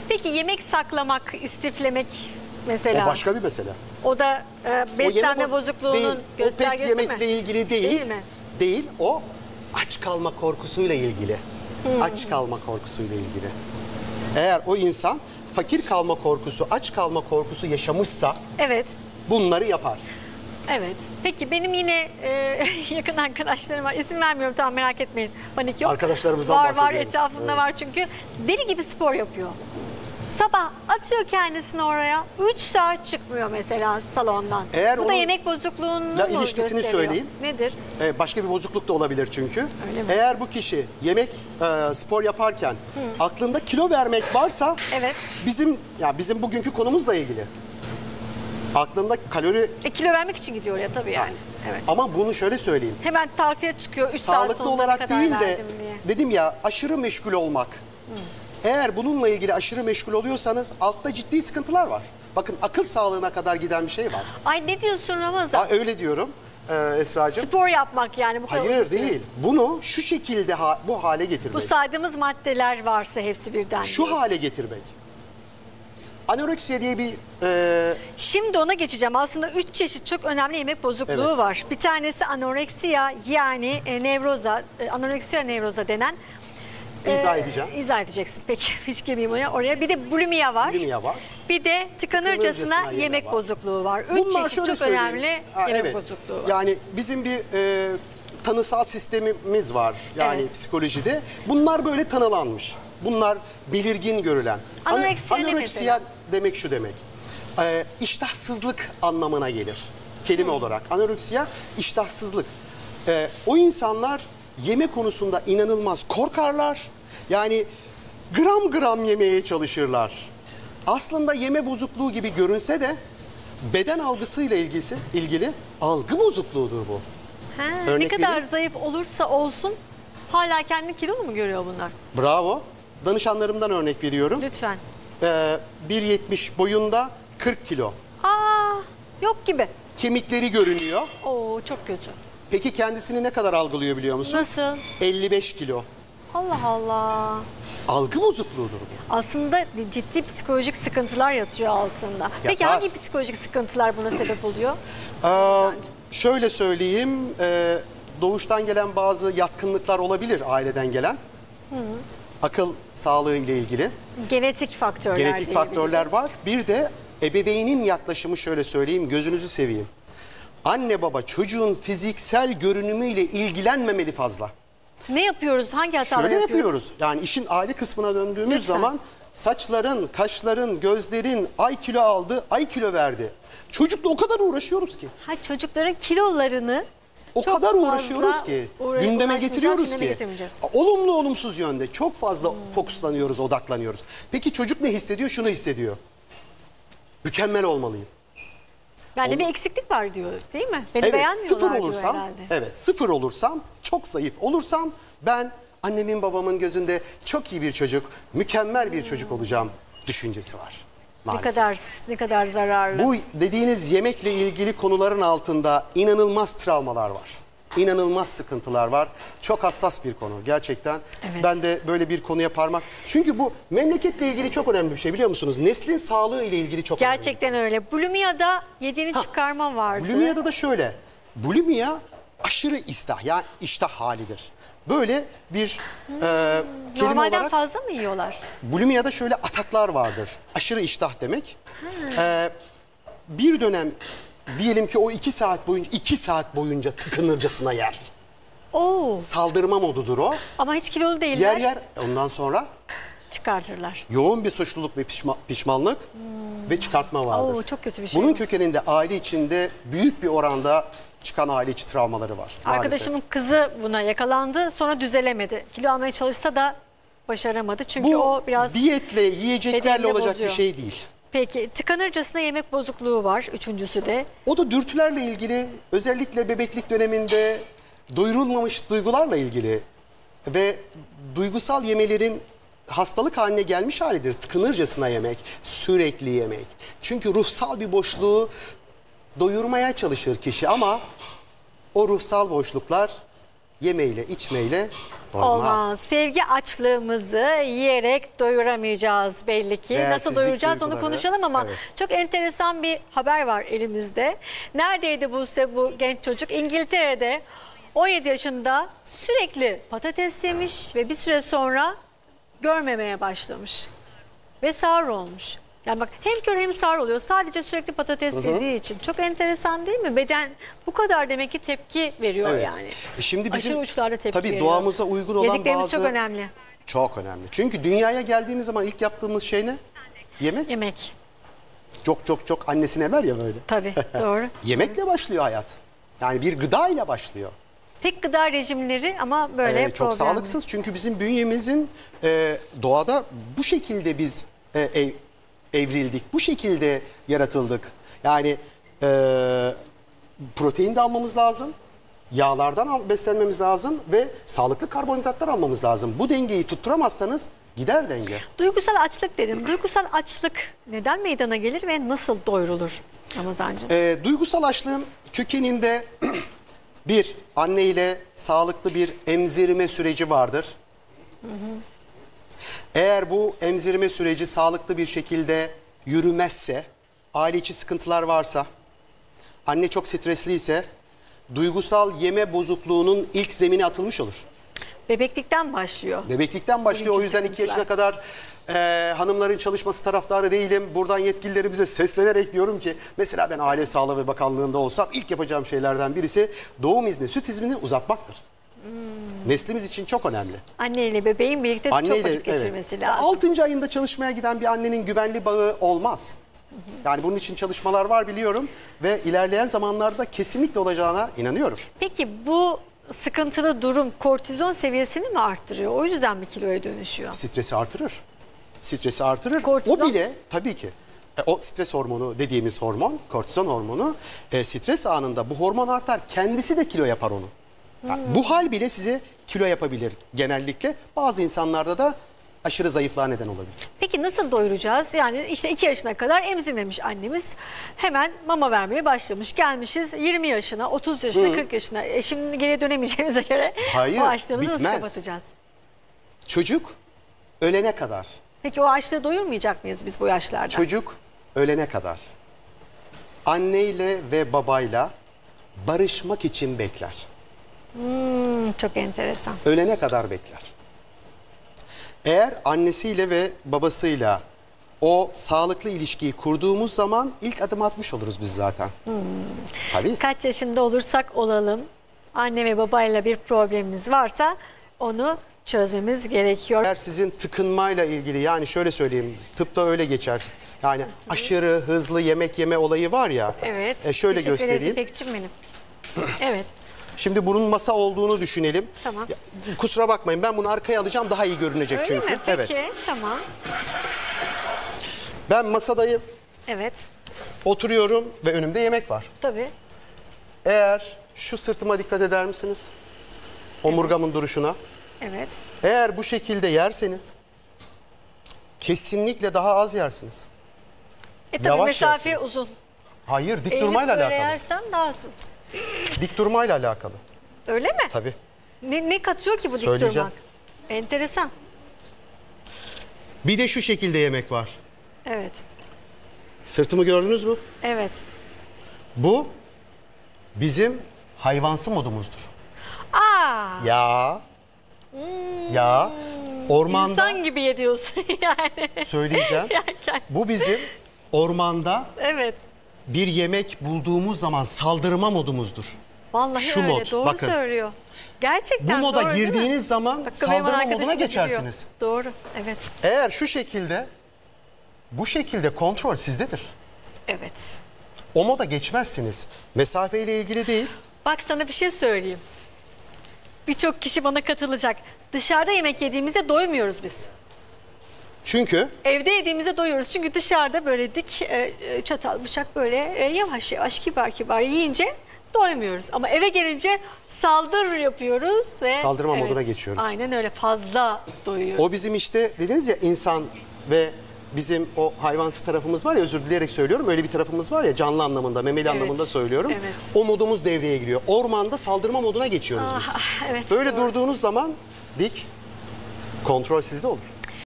Peki yemek saklamak, istiflemek mesela. O başka bir mesele. O da beslenme bozukluğunun değil, göstergesi mi? O pek yemekle ilgili değil. Değil mi? Değil, o aç kalma korkusuyla ilgili. Aç kalma korkusuyla ilgili. Eğer o insan fakir kalma korkusu, aç kalma korkusu yaşamışsa Evet. bunları yapar. Evet. Peki benim yine yakın arkadaşlarım var. İsim vermiyorum, tamam, merak etmeyin. Panik yok. Arkadaşlarımızdan var, bahsediyoruz. Var etrafında Evet. var çünkü. Deli gibi spor yapıyor. Sabah atıyor kendisini oraya. 3 saat çıkmıyor mesela salondan. Eğer Bu da onun yemek bozukluğunu mu ilişkisini gösteriyor? söyleyeyim. Nedir? Başka bir bozukluk da olabilir çünkü. Öyle mi? Eğer bu kişi spor yaparken aklında kilo vermek varsa Evet. bizim bugünkü konumuzla ilgili. Aklında kalori Kilo vermek için gidiyor ya tabii yani. Evet. ama bunu şöyle söyleyeyim. Hemen tartıya çıkıyor 3 saat Sağlıklı sonra ne olarak kadar değil de verdim diye. dedim ya aşırı meşgul olmak. Eğer bununla ilgili aşırı meşgul oluyorsanız altta ciddi sıkıntılar var. Bakın akıl sağlığına kadar giden bir şey var. Ay ne diyorsun Ramazan? Öyle diyorum Esra'cığım. Spor yapmak yani bu kadar Hayır uzun süre. değil. Bunu şu şekilde bu hale getirmek. Bu saydığımız maddeler varsa hepsi birden. Şu değil. hale getirmek. Anoreksiya diye bir Şimdi ona geçeceğim. Aslında 3 çeşit çok önemli yemek bozukluğu Evet. var. Bir tanesi anoreksiya yani nevroza, anoreksiya nevroza denen. izah edeceğim. İzah edeceksin. Peki hiç girmeyeyim oraya. Bir de bulimia var. Bulimia var. Bir de tıkanırcasına Tıkanırcasına yemek var. bozukluğu var. 3 Bunlar çeşit şöyle çok söyleyeyim. önemli yemek Evet. bozukluğu var. Yani bizim bir tanısal sistemimiz var. Yani Evet. psikolojide. Bunlar böyle tanılanmış. Bunlar belirgin görülen. Anoreksiya ne Anoreksiya mesela? demek şu demek. İştahsızlık anlamına gelir. Kelime olarak. Anoreksiya iştahsızlık. O insanlar yeme konusunda inanılmaz korkarlar. Yani gram gram yemeye çalışırlar. Aslında yeme bozukluğu gibi görünse de beden algısıyla ilgili algı bozukluğudur bu. Ne Örnek kadar vereyim. zayıf olursa olsun hala kendini kilolu mu görüyor bunlar? Bravo. Danışanlarımdan örnek veriyorum. Lütfen. 1.70 boyunda 40 kilo. Yok gibi. Kemikleri görünüyor. Oo çok kötü. Peki kendisini ne kadar algılıyor biliyor musun? Nasıl? 55 kilo. Allah Allah. Algı bozukluğudur bu. Aslında ciddi psikolojik sıkıntılar yatıyor altında. Peki Yatar. hangi psikolojik sıkıntılar buna sebep oluyor? Şöyle söyleyeyim, doğuştan gelen bazı yatkınlıklar olabilir aileden gelen. Akıl sağlığı ile ilgili. Genetik faktörler. Genetik faktörler var. Bir de ebeveynin yaklaşımı şöyle söyleyeyim, gözünüzü seveyim. Anne baba çocuğun fiziksel görünümüyle ilgilenmemeli fazla. Ne yapıyoruz? Hangi hataları Şöyle yapıyoruz? yapıyoruz. Yani işin aile kısmına döndüğümüz Lütfen. zaman saçların, kaşların, gözlerin ay kilo aldı, ay kilo verdi. Çocukla o kadar uğraşıyoruz ki. Çocukların kilolarını O çok kadar fazla uğraşıyoruz ki, gündeme uğraşmayacağız, getiriyoruz gündeme ki. getirmeyeceğiz. Olumlu olumsuz yönde çok fazla fokuslanıyoruz, odaklanıyoruz. Peki çocuk ne hissediyor? Şunu hissediyor. Mükemmel olmalıyım. Yani bir eksiklik var diyor değil mi? Beni Evet, beğenmiyorlar sıfır diyor olursam, herhalde. evet sıfır olursam, çok zayıf olursam ben annemin babamın gözünde çok iyi bir çocuk, mükemmel bir çocuk olacağım düşüncesi var. Maalesef. Ne kadar zararlı. Bu dediğiniz yemekle ilgili konuların altında inanılmaz travmalar var. İnanılmaz sıkıntılar var. Çok hassas bir konu gerçekten. Evet. Ben de böyle bir konuya parmak... Çünkü bu memleketle ilgili çok önemli bir şey biliyor musunuz? Neslin sağlığı ile ilgili çok önemli. Gerçekten öyle. Bulimia'da yediğini çıkarma vardı. Bulimia'da da şöyle. Bulimia aşırı iştah halidir. Böyle bir kelime Normalden olarak... fazla mı yiyorlar? Bulimia'da şöyle ataklar vardır. Aşırı iştah demek. Bir dönem diyelim ki o 2 saat boyunca tıkınırcasına yer. Oo. Saldırma modudur o. Ama hiç kilolu değiller. Yer ondan sonra Çıkartırlar. yoğun bir suçluluk ve pişmanlık ve çıkartma vardır. Oo, çok kötü bir şey. Bunun bu. kökeninde aile içinde büyük bir oranda çıkan aile içi travmaları var. Arkadaşımın kızı buna yakalandı, sonra düzelemedi. Kilo almaya çalışsa da başaramadı. Çünkü Bu o biraz diyetle, yiyeceklerle bedenini olacak bozuyor. bir şey değil. Peki tıkanırcasına yemek bozukluğu var, üçüncüsü de. O da dürtülerle ilgili, özellikle bebeklik döneminde doyurulmamış duygularla ilgili ve duygusal yemelerin hastalık haline gelmiş halidir. Tıkınırcasına yemek, sürekli yemek. Çünkü ruhsal bir boşluğu doyurmaya çalışır kişi ama o ruhsal boşluklar yemeyle, içmeyle Olmaz. Sevgi açlığımızı yiyerek doyuramayacağız belli ki. Nasıl Değersizlik doyuracağız onu duyguları. konuşalım ama Evet. çok enteresan bir haber var elimizde. Neredeydi bu genç çocuk? İngiltere'de 17 yaşında sürekli patates yemiş ve bir süre sonra görmemeye başlamış. Ve sağır olmuş. Yani bak hem kör hem sağır oluyor. Sadece sürekli patates yediği için. Çok enteresan değil mi? Beden bu kadar demek ki tepki veriyor Evet. yani. Şimdi bizim Aşırı uçlarda tepki tabii veriyor. doğamıza uygun olan Yediklerimiz bazı... çok önemli. Çok önemli. Çünkü dünyaya geldiğimiz zaman ilk yaptığımız şey ne? Yemek. Yemek. Çok annesine ver ya böyle. Tabii doğru. Yemekle başlıyor hayat. Yani bir gıda ile başlıyor. Tek gıda rejimleri ama böyle Çok problemli. sağlıksız çünkü bizim bünyemizin doğada bu şekilde biz evrildik. Bu şekilde yaratıldık. Yani protein de almamız lazım. Yağlardan beslenmemiz lazım ve sağlıklı karbonhidratlar almamız lazım. Bu dengeyi tutturamazsanız gider denge. Duygusal açlık dedin. Duygusal açlık neden meydana gelir ve nasıl doyurulur Ramazancığım? Duygusal açlığın kökeninde bir anne ile sağlıklı bir emzirme süreci vardır. Eğer bu emzirme süreci sağlıklı bir şekilde yürümezse, aile içi sıkıntılar varsa, anne çok stresliyse, duygusal yeme bozukluğunun ilk zemini atılmış olur. Bebeklikten başlıyor. Bebeklikten başlıyor. O yüzden 2 yaşına sıkıntılar. kadar hanımların çalışması taraftarı değilim. Buradan yetkililerimize seslenerek diyorum ki mesela ben Aile Sağlığı ve Bakanlığı'nda olsam ilk yapacağım şeylerden birisi doğum izni, süt iznini uzatmaktır. Neslimiz için çok önemli. Anne ile bebeğin birlikte çok vakit geçirmesi lazım. 6. ayında çalışmaya giden bir annenin güvenli bağı olmaz. Yani bunun için çalışmalar var biliyorum ve ilerleyen zamanlarda kesinlikle olacağına inanıyorum. Peki bu sıkıntılı durum kortizon seviyesini mi arttırıyor? O yüzden mi kiloya dönüşüyor? Stresi artırır. Stresi artırır. Kortizon? O bile tabii ki o stres hormonu dediğimiz hormon, kortizon hormonu stres anında bu hormon artar. Kendisi de kilo yapar onu. Bu hal bile size kilo yapabilir genellikle. Bazı insanlarda da aşırı zayıflığa neden olabilir. Peki nasıl doyuracağız? Yani işte 2 yaşına kadar emzirmemiş annemiz. Hemen mama vermeye başlamış. Gelmişiz 20 yaşına, 30 yaşına, 40 yaşına. Şimdi geriye dönemeyeceğimize göre Hayır, o açlığımızı nasıl bitmez. kapatacağız? Çocuk ölene kadar. Peki o açlığı doyurmayacak mıyız biz bu yaşlarda? Çocuk ölene kadar anneyle ve babayla barışmak için bekler. Çok enteresan. Ölene kadar bekler. Eğer annesiyle ve babasıyla o sağlıklı ilişkiyi kurduğumuz zaman ilk adım atmış oluruz biz zaten. Tabii. Kaç yaşında olursak olalım, anne ve babayla bir problemimiz varsa onu çözmemiz gerekiyor. Eğer sizin tıkınmayla ilgili yani şöyle söyleyeyim tıpta öyle geçer. Yani aşırı hızlı yemek yeme olayı var ya. Evet. Şöyle Teşekkür ederiz göstereyim. İpekçim benim. Evet. Şimdi bunun masa olduğunu düşünelim. Tamam. Ya, kusura bakmayın ben bunu arkaya alacağım daha iyi görünecek Öyle çünkü. mi? Peki, Evet. tamam. Ben masadayım, Evet, oturuyorum ve önümde yemek var. tabii. Eğer şu sırtıma dikkat eder misiniz? Omurgamın duruşuna. Evet. Eğer bu şekilde yerseniz kesinlikle daha az yersiniz. Tabii Yavaş mesafe yersiniz. uzun. Hayır, dik Eğilip durmayla böyle alakalı. yersen daha az. Dik durmayla alakalı. Öyle mi? Tabii. Ne katıyor ki bu dik Söyleyeceğim. durmak? Enteresan. Bir de şu şekilde yemek var. Evet. Sırtımı gördünüz mü? Evet. Bu bizim hayvansı modumuzdur. Aa, Ya. Ya. Ormanda insan gibi yediyorsun yani. söyleyeceğim. Yerken. Bu bizim ormanda Evet. bir yemek bulduğumuz zaman saldırma modumuzdur. Vallahi Şu öyle. mod, Doğru bakın. söylüyor. Gerçekten Bu moda doğru, değil mi? girdiğiniz zaman Bakın benim saldırma arkadaşım moduna da biliyor. geçersiniz. Doğru. Evet. Eğer şu şekilde, bu şekilde kontrol sizdedir. Evet. O moda geçmezsiniz. Mesafeyle ilgili değil. Bak sana bir şey söyleyeyim. Birçok kişi bana katılacak. Dışarıda yemek yediğimizde doymuyoruz biz. Çünkü Evde yediğimizde doyuyoruz. Çünkü dışarıda böyle dik çatal bıçak böyle yavaş yavaş kibar kibar yiyince doymuyoruz. Ama eve gelince saldır yapıyoruz ve Saldırma moduna geçiyoruz. Aynen öyle, fazla doyuyoruz. o bizim işte dediniz ya insan ve bizim o hayvansı tarafımız var ya, özür dileyerek söylüyorum. Öyle bir tarafımız var ya, canlı anlamında, memeli Evet. anlamında söylüyorum. Evet. O modumuz devreye giriyor. Ormanda saldırma moduna geçiyoruz biz. Evet, Böyle doğru. durduğunuz zaman dik, kontrol sizde olur.